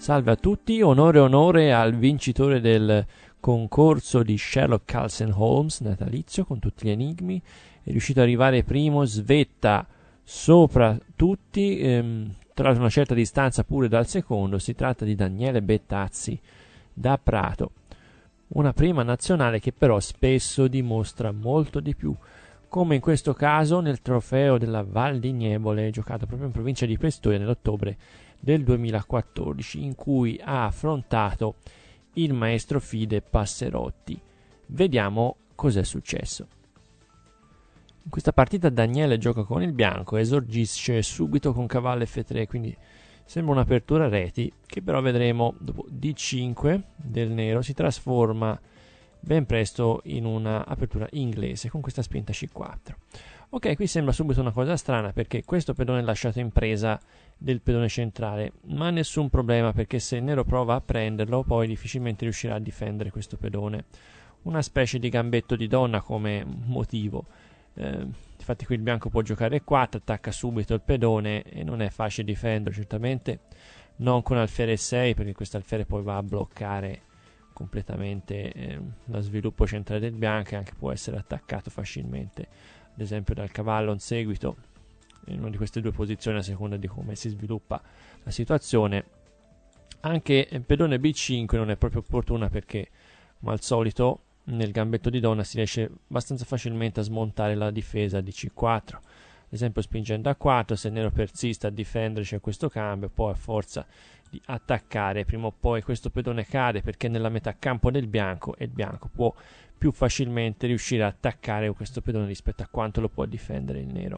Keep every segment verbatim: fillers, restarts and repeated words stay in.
Salve a tutti, onore onore al vincitore del concorso di Sherlock Carlson Holmes natalizio con tutti gli enigmi. È riuscito ad arrivare primo, svetta sopra tutti, ehm, tra una certa distanza pure dal secondo. Si tratta di Daniele Bettazzi da Prato, una prima nazionale che però spesso dimostra molto di più, come in questo caso nel trofeo della Val di Nievole, giocato proprio in provincia di Pistoia nell'ottobre del duemilaquattordici, in cui ha affrontato il maestro Fide Passerotti. Vediamo cos'è successo. In questa partita Daniele gioca con il bianco, esorgisce subito con cavallo effe tre, quindi sembra un'apertura reti, che però vedremo dopo D cinque del nero si trasforma ben presto in una apertura inglese con questa spinta C quattro. Ok, qui sembra subito una cosa strana perché questo pedone è lasciato in presa del pedone centrale, ma nessun problema perché se il nero prova a prenderlo poi difficilmente riuscirà a difendere questo pedone. Una specie di gambetto di donna come motivo. Eh, infatti qui il bianco può giocare quattro, attacca subito il pedone e non è facile difenderlo, certamente non con alfiere sei perché questo alfiere poi va a bloccare completamente eh, lo sviluppo centrale del bianco e anche può essere attaccato facilmente, ad esempio dal cavallo in seguito in una di queste due posizioni a seconda di come si sviluppa la situazione. Anche il pedone B cinque non è proprio opportuna perché, come al solito, nel gambetto di donna si riesce abbastanza facilmente a smontare la difesa di C quattro, ad esempio spingendo a quattro. Se il nero persiste a difenderci a questo cambio, poi a forza di attaccare prima o poi questo pedone cade perché è nella metà campo del bianco e il bianco può più facilmente riuscire a attaccare questo pedone rispetto a quanto lo può difendere il nero.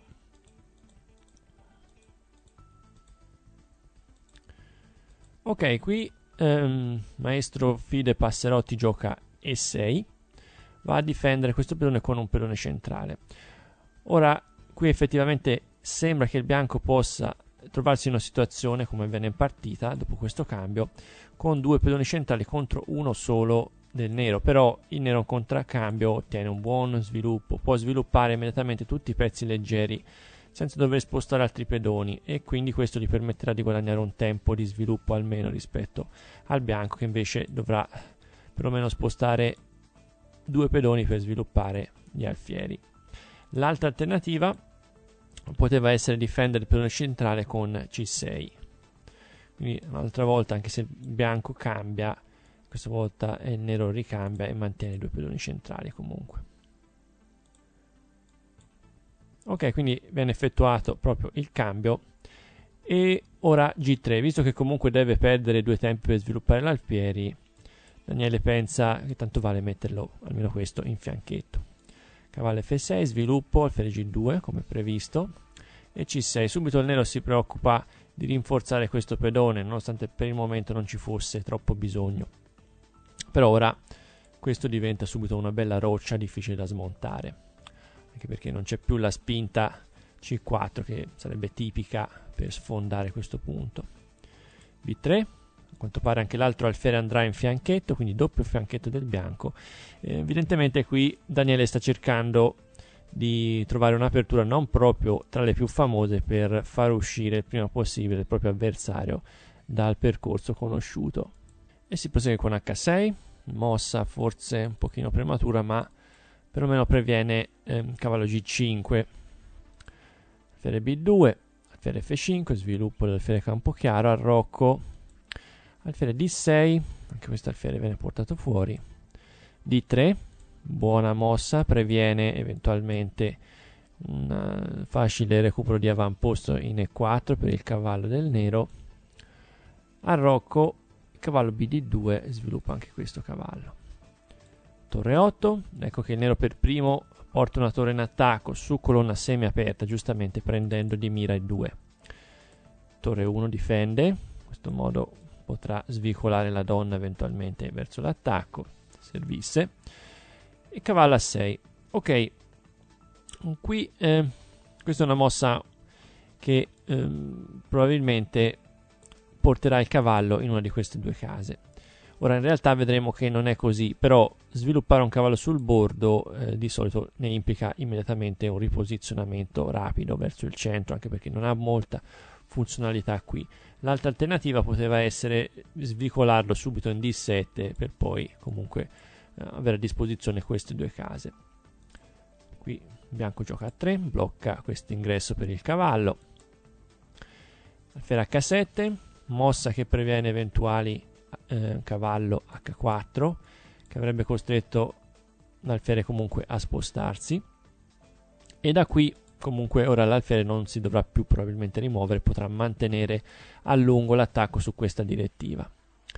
Ok, qui ehm, maestro Fide Passerotti gioca E sei, va a difendere questo pedone con un pedone centrale. Ora qui effettivamente sembra che il bianco possa trovarsi in una situazione come avviene in partita dopo questo cambio con due pedoni centrali contro uno solo del nero, però il nero in contraccambio ottiene un buon sviluppo, può sviluppare immediatamente tutti i pezzi leggeri senza dover spostare altri pedoni e quindi questo gli permetterà di guadagnare un tempo di sviluppo almeno rispetto al bianco che invece dovrà perlomeno spostare due pedoni per sviluppare gli alfieri. L'altra alternativa poteva essere difendere il pedone centrale con C sei, quindi un'altra volta anche se il bianco cambia, questa volta il nero ricambia e mantiene i due pedoni centrali comunque. Ok, quindi viene effettuato proprio il cambio e ora G tre, visto che comunque deve perdere due tempi per sviluppare gli alfieri, Daniele pensa che tanto vale metterlo, almeno questo, in fianchetto. Cavallo effe sei, sviluppo, alfiere G due come previsto e C sei. Subito il nero si preoccupa di rinforzare questo pedone nonostante per il momento non ci fosse troppo bisogno. Per ora questo diventa subito una bella roccia difficile da smontare, anche perché non c'è più la spinta C quattro che sarebbe tipica per sfondare questo punto. B tre, a quanto pare anche l'altro alfiere andrà in fianchetto, quindi doppio fianchetto del bianco. Eh, evidentemente qui Daniele sta cercando di trovare un'apertura non proprio tra le più famose per far uscire il prima possibile il proprio avversario dal percorso conosciuto. E si prosegue con acca sei, mossa forse un pochino prematura ma perlomeno previene eh, cavallo G cinque, alfiere B due, alfiere effe cinque, sviluppo dell'alfiere Campochiaro, arrocco, alfiere D sei, anche questo alfiere viene portato fuori, D tre, buona mossa, previene eventualmente un facile recupero di avamposto in E quattro per il cavallo del nero, arrocco, cavallo B D due, sviluppa anche questo cavallo. Torre otto, ecco che il nero per primo porta una torre in attacco su colonna semi aperta, giustamente prendendo di mira i due. Torre uno difende, in questo modo potrà svicolare la donna eventualmente verso l'attacco, se servisse. E cavallo a sei. Ok, qui eh, questa è una mossa che eh, probabilmente porterà il cavallo in una di queste due case. Ora in realtà vedremo che non è così, però sviluppare un cavallo sul bordo eh, di solito ne implica immediatamente un riposizionamento rapido verso il centro, anche perché non ha molta funzionalità qui. L'altra alternativa poteva essere svicolarlo subito in D sette per poi comunque eh, avere a disposizione queste due case. Qui il bianco gioca a tre, blocca questo ingresso per il cavallo. Alfiere acca sette, mossa che previene eventuali eh, cavallo acca quattro, che avrebbe costretto l'alfiere comunque a spostarsi, e da qui comunque ora l'alfiere non si dovrà più probabilmente rimuovere, potrà mantenere a lungo l'attacco su questa direttiva.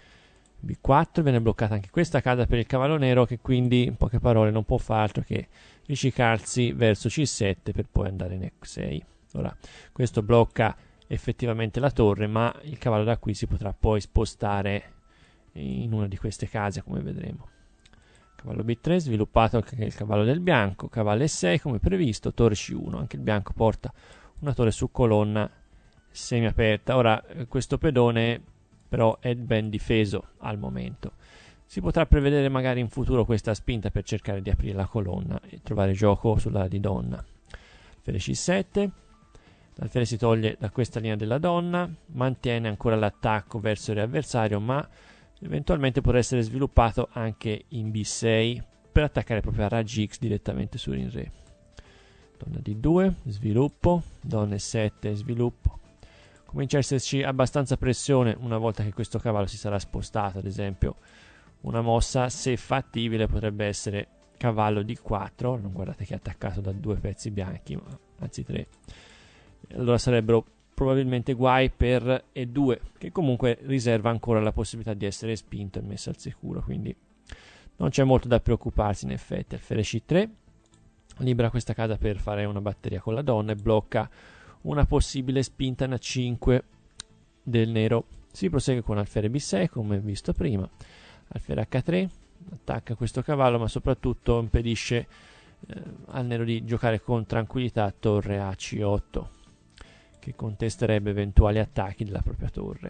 B quattro, viene bloccata anche questa casa per il cavallo nero, che quindi in poche parole non può fare altro che riciclarsi verso C sette per poi andare in E sei. Ora questo blocca effettivamente la torre, ma il cavallo da qui si potrà poi spostare in una di queste case, come vedremo. Cavallo B tre, sviluppato anche il cavallo del bianco, cavallo E sei come previsto, torre C uno, anche il bianco porta una torre su colonna semi aperta. Ora questo pedone però è ben difeso al momento. Si potrà prevedere magari in futuro questa spinta per cercare di aprire la colonna e trovare gioco sulla di donna. Alfiere C sette, l'alfiere si toglie da questa linea della donna, mantiene ancora l'attacco verso il re avversario, ma eventualmente potrà essere sviluppato anche in B sei per attaccare proprio a raggi X direttamente sul re. Donna D due, sviluppo, donna E sette, sviluppo. Comincia a esserci abbastanza pressione una volta che questo cavallo si sarà spostato. Ad esempio una mossa, se fattibile, potrebbe essere cavallo D quattro, non guardate che è attaccato da due pezzi bianchi, ma anzi tre. Allora sarebbero probabilmente guai per E due, che comunque riserva ancora la possibilità di essere spinto e messo al sicuro, quindi non c'è molto da preoccuparsi in effetti. Alfiere C tre, libera questa casa per fare una batteria con la donna e blocca una possibile spinta in A cinque del nero. Si prosegue con alfiere B sei come visto prima, alfiere acca tre, attacca questo cavallo ma soprattutto impedisce eh, al nero di giocare con tranquillità torre A C otto, che contesterebbe eventuali attacchi della propria torre.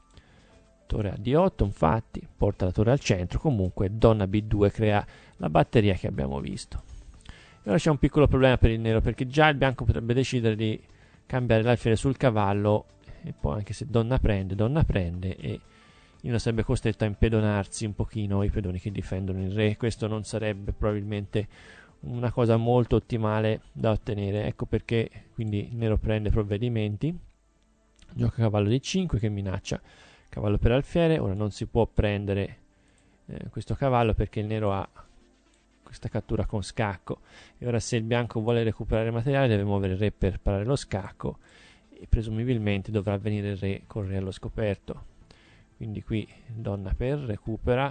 Torre A D otto infatti porta la torre al centro, comunque donna B due crea la batteria che abbiamo visto. E ora c'è un piccolo problema per il nero, perché già il bianco potrebbe decidere di cambiare l'alfiere sul cavallo e poi anche se donna prende, donna prende e il nero sarebbe costretto a impedonarsi un pochino i pedoni che difendono il re. Questo non sarebbe probabilmente una cosa molto ottimale da ottenere, ecco perché quindi il nero prende provvedimenti, gioca cavallo D cinque che minaccia cavallo per alfiere. Ora non si può prendere eh, questo cavallo perché il nero ha questa cattura con scacco, e ora se il bianco vuole recuperare materiale deve muovere il re per parare lo scacco e presumibilmente dovrà venire il re con il re allo scoperto. Quindi qui donna per recupera,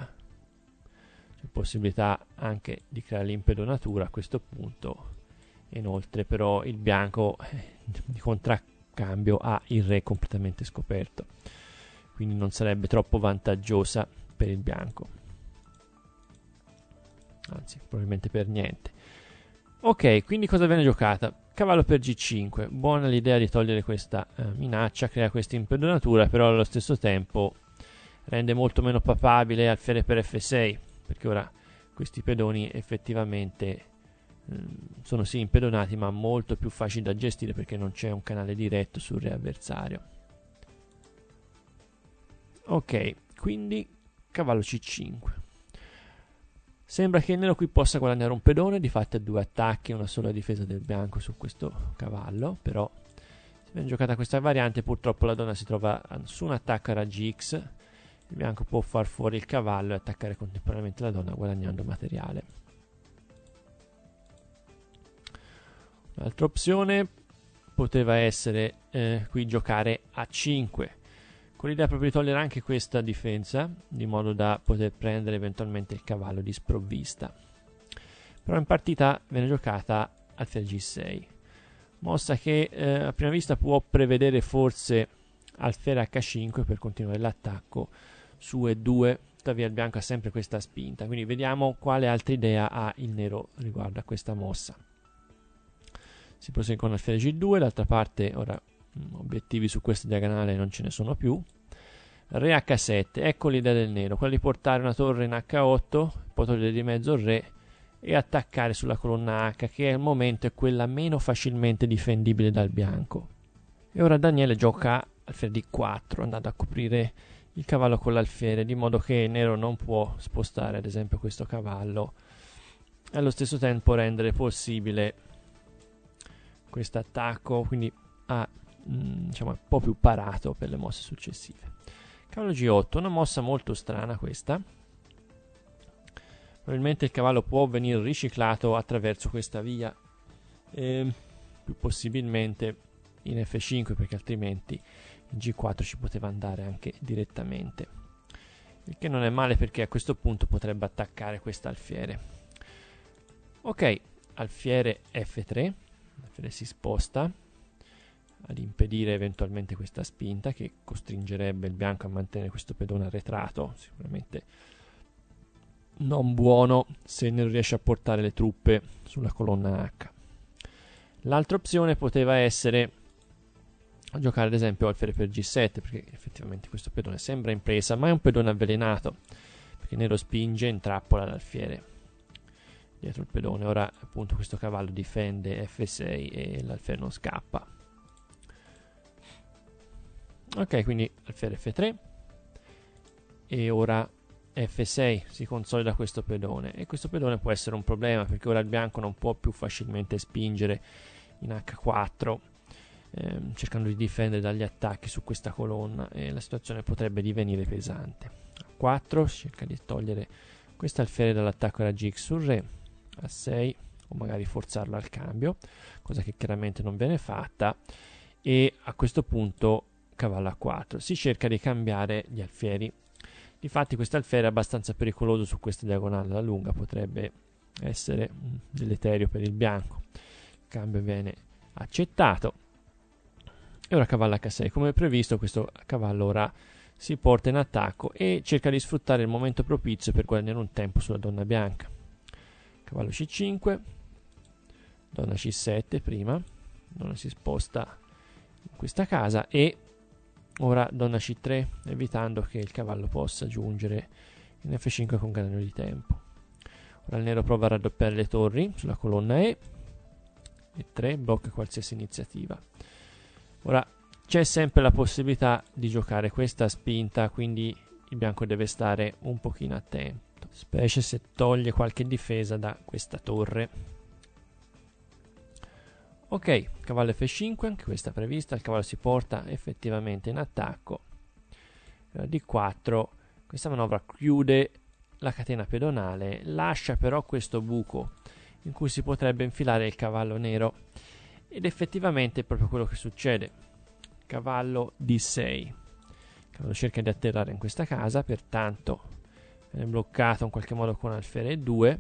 c'è possibilità anche di creare l'impedonatura a questo punto. Inoltre però il bianco eh, di contraccambio ha il re completamente scoperto, quindi non sarebbe troppo vantaggiosa per il bianco, anzi probabilmente per niente. Ok, quindi cosa viene giocata? Cavallo per G cinque, buona l'idea di togliere questa eh, minaccia, crea questa impedonatura, però allo stesso tempo rende molto meno papabile alfiere per F sei, perché ora questi pedoni effettivamente eh, sono sì impedonati ma molto più facili da gestire perché non c'è un canale diretto sul re avversario. Ok, quindi cavallo C cinque. Sembra che il nero qui possa guadagnare un pedone, difatti ha due attacchi e una sola difesa del bianco su questo cavallo, però se viene giocata questa variante purtroppo la donna si trova su un attacco a raggi X, il bianco può far fuori il cavallo e attaccare contemporaneamente la donna guadagnando materiale. Un'altra opzione poteva essere eh, qui giocare A cinque, con l'idea proprio di togliere anche questa difesa, di modo da poter prendere eventualmente il cavallo di sprovvista. Però in partita viene giocata alfiere G sei, mossa che eh, a prima vista può prevedere forse alfiere acca cinque per continuare l'attacco su E due, tuttavia il bianco ha sempre questa spinta, quindi vediamo quale altra idea ha il nero riguardo a questa mossa. Si prosegue con alfiere G due, d'altra parte ora obiettivi su questa diagonale non ce ne sono più. Re acca sette, ecco l'idea del nero, quella di portare una torre in acca otto, poi togliere di mezzo il re e attaccare sulla colonna H, che al momento è quella meno facilmente difendibile dal bianco. E ora Daniele gioca alfiere D quattro, andando a coprire il cavallo con l'alfiere, di modo che il nero non può spostare ad esempio questo cavallo e allo stesso tempo rendere possibile questo attacco, quindi ha, mh, diciamo, un po' più parato per le mosse successive. Cavallo G otto, una mossa molto strana questa. Probabilmente il cavallo può venire riciclato attraverso questa via, e più possibilmente in F cinque, perché altrimenti in G quattro ci poteva andare anche direttamente, il che non è male perché a questo punto potrebbe attaccare questa alfiere. Ok, alfiere F tre, l'alfiere si sposta ad impedire eventualmente questa spinta che costringerebbe il bianco a mantenere questo pedone arretrato, sicuramente non buono se non riesce a portare le truppe sulla colonna H. L'altra opzione poteva essere giocare ad esempio alfiere per G sette, perché effettivamente questo pedone sembra in presa, ma è un pedone avvelenato, perché nero spinge e intrappola l'alfiere dietro il pedone. Ora appunto questo cavallo difende F sei e l'alfiere non scappa. Ok, quindi alfiere F tre e ora F sei, si consolida questo pedone, e questo pedone può essere un problema perché ora il bianco non può più facilmente spingere in H quattro, ehm, cercando di difendere dagli attacchi su questa colonna, e la situazione potrebbe divenire pesante. A quattro si cerca di togliere questo alfiere dall'attacco da G X sul re. A sei, o magari forzarlo al cambio, cosa che chiaramente non viene fatta, e a questo punto cavallo A quattro, si cerca di cambiare gli alfieri. Difatti questo alfiere è abbastanza pericoloso su questa diagonale, alla lunga potrebbe essere deleterio per il bianco. Il cambio viene accettato e ora cavallo H sei, come previsto questo cavallo ora si porta in attacco e cerca di sfruttare il momento propizio per guadagnare un tempo sulla donna bianca. Cavallo C cinque, donna C sette prima, donna si sposta in questa casa e ora donna C tre, evitando che il cavallo possa giungere in F cinque con guadagno di tempo. Ora il nero prova a raddoppiare le torri sulla colonna E, e tre blocca qualsiasi iniziativa. Ora c'è sempre la possibilità di giocare questa spinta, quindi il bianco deve stare un pochino attento, specie se toglie qualche difesa da questa torre. Ok, cavallo F cinque, anche questa è prevista, il cavallo si porta effettivamente in attacco. D quattro, questa manovra chiude la catena pedonale, lascia però questo buco in cui si potrebbe infilare il cavallo nero, ed effettivamente è proprio quello che succede. Cavallo D sei, il cavallo cerca di atterrare in questa casa, pertanto viene bloccato in qualche modo con alfiere E due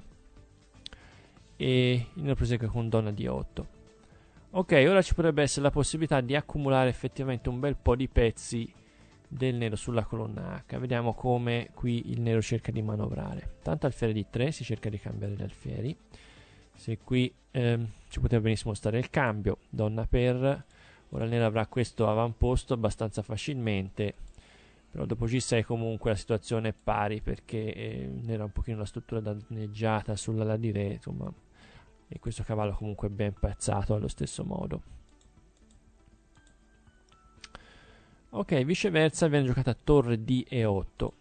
e il nero prosegue con donna D otto. Ok, ora ci potrebbe essere la possibilità di accumulare effettivamente un bel po' di pezzi del nero sulla colonna H. Vediamo come qui il nero cerca di manovrare. Tanto alfiere D tre, si cerca di cambiare gli alfieri. Se qui ehm, ci potrebbe benissimo stare il cambio, donna per, ora il nero avrà questo avamposto abbastanza facilmente, però dopo G sei comunque la situazione è pari, perché eh, il nero ha un pochino la struttura danneggiata sull'ala di re, insomma, e questo cavallo comunque è ben piazzato allo stesso modo. Ok, viceversa viene giocata torre D E otto,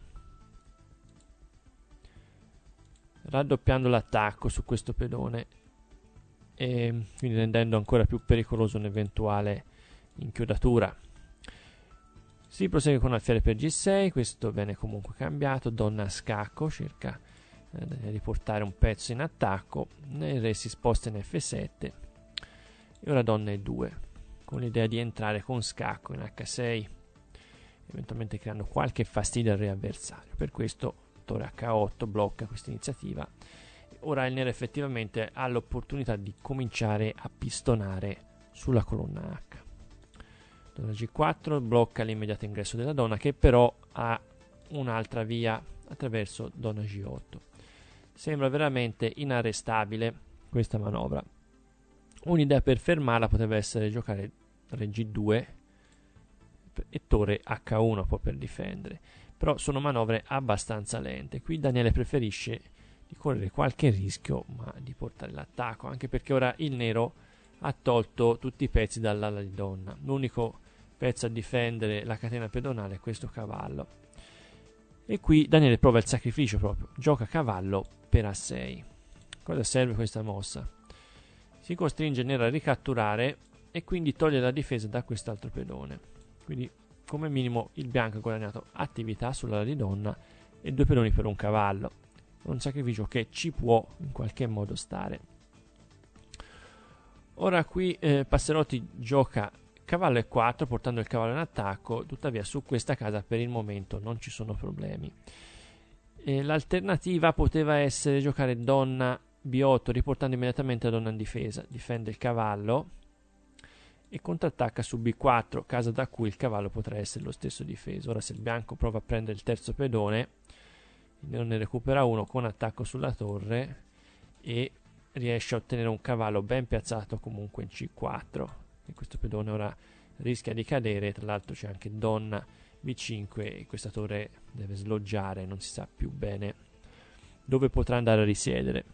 raddoppiando l'attacco su questo pedone e quindi rendendo ancora più pericoloso un'eventuale inchiodatura. Si prosegue con alfiere per G sei, questo viene comunque cambiato, donna a scacco, cerca eh, di portare un pezzo in attacco, il re si sposta in F sette e ora donna E due, con l'idea di entrare con scacco in H sei, eventualmente creando qualche fastidio al re avversario. Per questo torre H otto blocca questa iniziativa. Ora il nero effettivamente ha l'opportunità di cominciare a pistonare sulla colonna H. Donna G quattro blocca l'immediato ingresso della donna, che però ha un'altra via attraverso donna G otto. Sembra veramente inarrestabile questa manovra. Un'idea per fermarla potrebbe essere giocare re G due e torre H uno poi per difendere, però sono manovre abbastanza lente. Qui Daniele preferisce di correre qualche rischio ma di portare l'attacco, anche perché ora il nero ha tolto tutti i pezzi dall'ala di donna. L'unico pezzo a difendere la catena pedonale questo cavallo. E qui Daniele prova il sacrificio proprio, gioca cavallo per A sei. Cosa serve questa mossa? Si costringe il nero a ricatturare e quindi toglie la difesa da quest'altro pedone. Quindi come minimo il bianco ha guadagnato attività sulla di donna e due pedoni per un cavallo. Un sacrificio che ci può in qualche modo stare. Ora qui eh, Passerotti gioca cavallo e quattro portando il cavallo in attacco, tuttavia su questa casa per il momento non ci sono problemi. E l'alternativa poteva essere giocare donna B otto riportando immediatamente la donna in difesa, difende il cavallo e contrattacca su B quattro, casa da cui il cavallo potrà essere lo stesso difeso. Ora se il bianco prova a prendere il terzo pedone, il nero ne recupera uno con attacco sulla torre e riesce a ottenere un cavallo ben piazzato comunque in C quattro. E questo pedone ora rischia di cadere, tra l'altro c'è anche donna B cinque e questa torre deve sloggiare, non si sa più bene dove potrà andare a risiedere.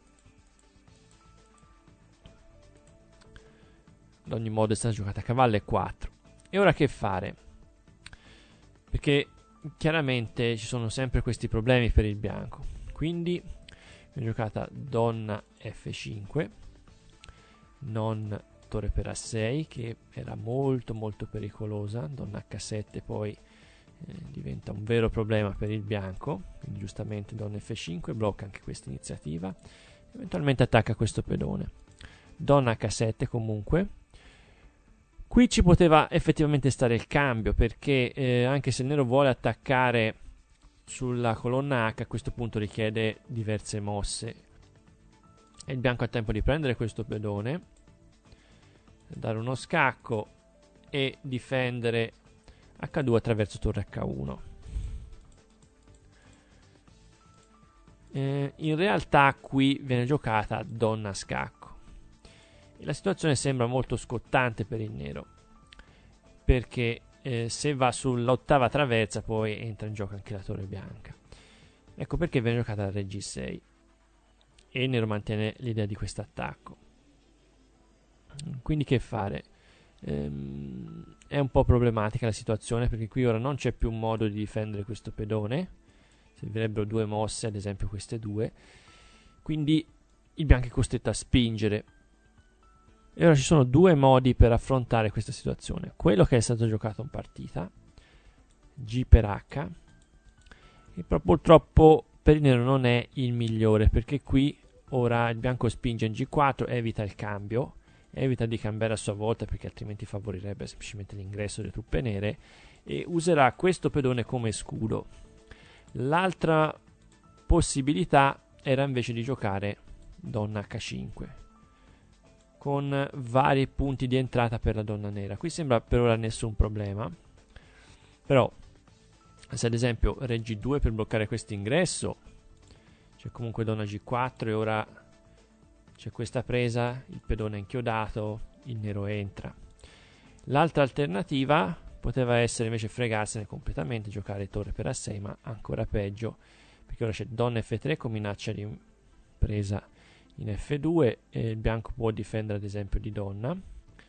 Ad ogni modo è stata giocata cavallo e quattro. E ora che fare? Perché chiaramente ci sono sempre questi problemi per il bianco. Quindi è giocata donna F cinque, non torre per A sei che era molto molto pericolosa, donna H sette poi eh, diventa un vero problema per il bianco, quindi giustamente donna F cinque blocca anche questa iniziativa, eventualmente attacca questo pedone. Donna H sette comunque. Qui ci poteva effettivamente stare il cambio perché eh, anche se il nero vuole attaccare sulla colonna H a questo punto richiede diverse mosse e il bianco ha tempo di prendere questo pedone, dare uno scacco e difendere H due attraverso torre H uno. Eh, in realtà qui viene giocata donna scacco. E la situazione sembra molto scottante per il nero perché eh, se va sull'ottava traversa poi entra in gioco anche la torre bianca. Ecco perché viene giocata la re G sei e il nero mantiene l'idea di questo attacco. Quindi che fare? Ehm, è un po' problematica la situazione perché qui ora non c'è più modo di difendere questo pedone, servirebbero due mosse, ad esempio queste due, quindi il bianco è costretto a spingere. E ora ci sono due modi per affrontare questa situazione. Quello che è stato giocato in partita, G per H, che però purtroppo per il nero non è il migliore, perché qui ora il bianco spinge in G quattro, evita il cambio, evita di cambiare a sua volta perché altrimenti favorirebbe semplicemente l'ingresso delle truppe nere, e userà questo pedone come scudo. L'altra possibilità era invece di giocare donna H cinque. Con vari punti di entrata per la donna nera. Qui sembra per ora nessun problema, però se ad esempio re G due per bloccare questo ingresso, c'è comunque donna G quattro e ora c'è questa presa, il pedone è inchiodato, il nero entra. L'altra alternativa poteva essere invece fregarsene completamente, giocare torre per A sei, ma ancora peggio perché ora c'è donna F tre con minaccia di presa in F due e il bianco può difendere ad esempio di donna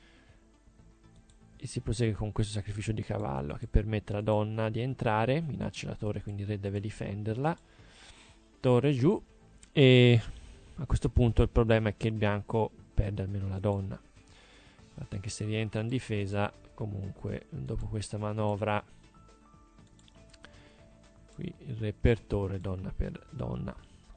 e si prosegue con questo sacrificio di cavallo che permette alla donna di entrare, minaccia la torre quindi il re deve difenderla, torre giù, e a questo punto il problema è che il bianco perde almeno la donna. Infatti anche se rientra in difesa comunque dopo questa manovra qui il re per torre, donna per donna.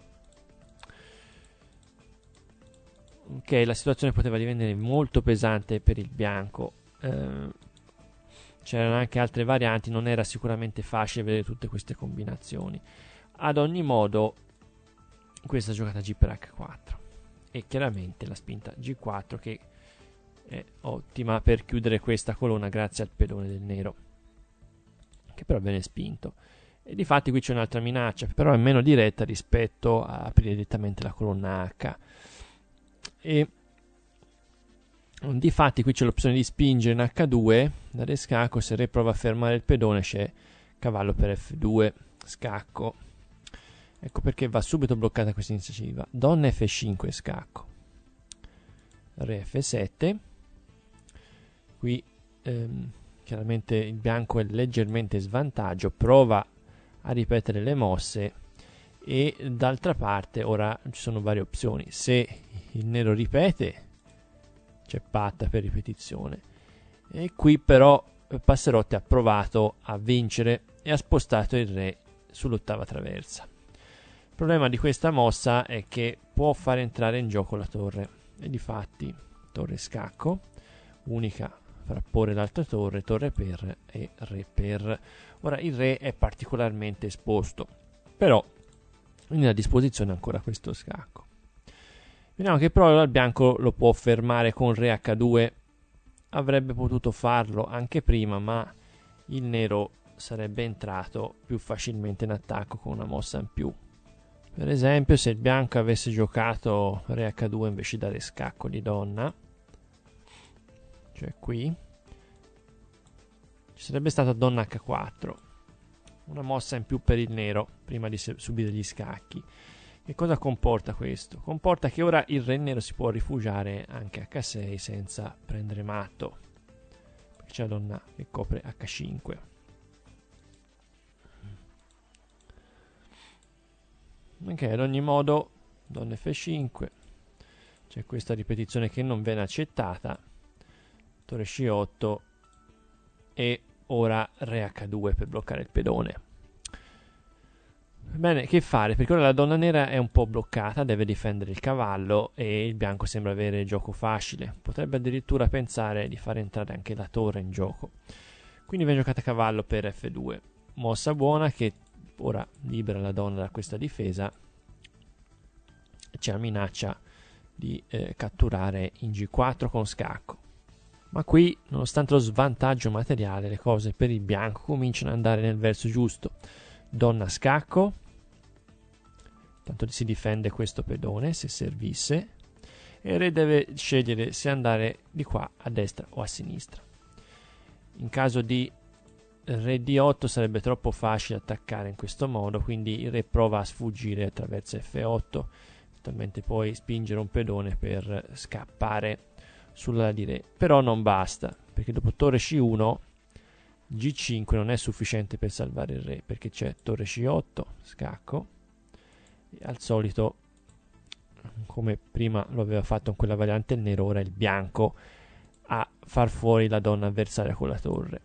Ok, la situazione poteva diventare molto pesante per il bianco, eh, c'erano anche altre varianti, non era sicuramente facile vedere tutte queste combinazioni. Ad ogni modo questa giocata G per H quattro e chiaramente la spinta G quattro che è ottima per chiudere questa colonna grazie al pedone del nero che però viene spinto, e difatti qui c'è un'altra minaccia però è meno diretta rispetto a aprire direttamente la colonna H. E difatti qui c'è l'opzione di spingere in H due, dare scacco, se il re prova a fermare il pedone c'è cavallo per F due, scacco. Ecco perché va subito bloccata questa iniziativa. Donna F cinque, scacco. Re F sette. Qui ehm, chiaramente il bianco è leggermente in svantaggio, prova a ripetere le mosse e d'altra parte ora ci sono varie opzioni. Se il nero ripete c'è patta per ripetizione, e qui però Passerotti ha provato a vincere e ha spostato il re sull'ottava traversa. Il problema di questa mossa è che può far entrare in gioco la torre, e difatti torre scacco, unica frapporre l'altra torre, torre per e re per. Ora il re è particolarmente esposto, però nella disposizione ancora questo scacco. Vediamo che però il bianco lo può fermare con re acca due, avrebbe potuto farlo anche prima, ma il nero sarebbe entrato più facilmente in attacco con una mossa in più. Per esempio, se il bianco avesse giocato re acca due invece di dare scacco di donna, cioè qui, ci sarebbe stata donna acca quattro, una mossa in più per il nero prima di subire gli scacchi. Che cosa comporta questo? Comporta che ora il re nero si può rifugiare anche acca sei senza prendere matto, perché c'è la donna che copre acca cinque. Ok, ad ogni modo donna effe cinque, c'è questa ripetizione che non viene accettata, torre ci otto e ora re acca due per bloccare il pedone. Bene, che fare? Perché ora la donna nera è un po' bloccata, deve difendere il cavallo e il bianco sembra avere gioco facile. Potrebbe addirittura pensare di far entrare anche la torre in gioco. Quindi viene giocata cavallo per effe due. Mossa buona che ora libera la donna da questa difesa. C'è la minaccia di eh, catturare in gi quattro con scacco. Ma qui, nonostante lo svantaggio materiale, le cose per il bianco cominciano ad andare nel verso giusto. Donna scacco, tanto si difende questo pedone se servisse, e il re deve scegliere se andare di qua a destra o a sinistra. In caso di re di otto sarebbe troppo facile attaccare in questo modo, quindi il re prova a sfuggire attraverso effe otto, eventualmente poi spingere un pedone per scappare sulla di re, però non basta, perché dopo torre ci uno gi cinque non è sufficiente per salvare il re, perché c'è torre ci otto, scacco, e al solito, come prima lo aveva fatto in quella variante il nero, ora il bianco a far fuori la donna avversaria con la torre.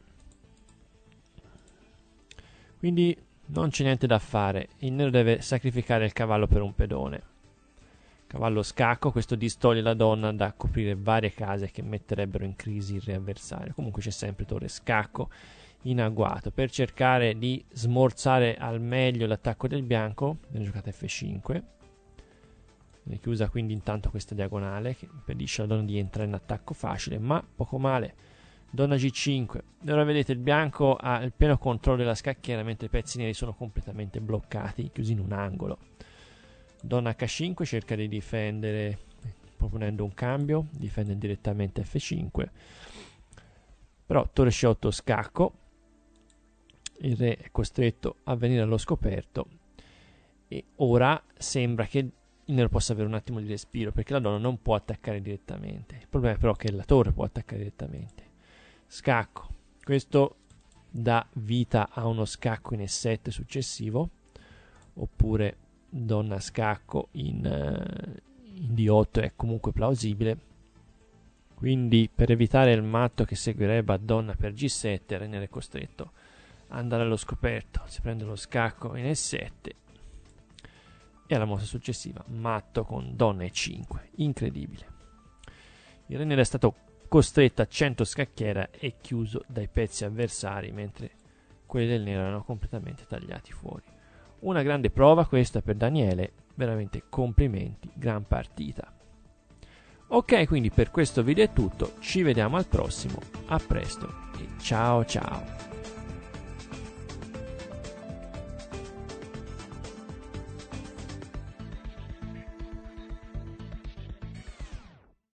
Quindi non c'è niente da fare, il nero deve sacrificare il cavallo per un pedone. Cavallo scacco, questo distoglie la donna da coprire varie case che metterebbero in crisi il re avversario. Comunque c'è sempre torre scacco in agguato per cercare di smorzare al meglio l'attacco del bianco. Viene giocata effe cinque, viene chiusa quindi intanto questa diagonale che impedisce alla donna di entrare in attacco facile, ma poco male. Donna gi cinque, ora vedete il bianco ha il pieno controllo della scacchiera mentre i pezzi neri sono completamente bloccati, chiusi in un angolo. Donna acca cinque cerca di difendere proponendo un cambio, difende direttamente effe cinque, però torre ci otto scacco, il re è costretto a venire allo scoperto e ora sembra che il nero possa avere un attimo di respiro perché la donna non può attaccare direttamente. Il problema è però che la torre può attaccare direttamente. Scacco, questo dà vita a uno scacco in e sette successivo, oppure donna scacco in, uh, in di otto è comunque plausibile. Quindi per evitare il matto che seguirebbe a donna per gi sette, il re è costretto ad andare allo scoperto. Si prende lo scacco in e sette e alla mossa successiva matto con donna e cinque. Incredibile. Il re è stato costretto a cento scacchiera e chiuso dai pezzi avversari, mentre quelli del nero erano completamente tagliati fuori. Una grande prova questa per Daniele, veramente complimenti, gran partita. Ok, quindi per questo video è tutto, ci vediamo al prossimo, a presto e ciao ciao!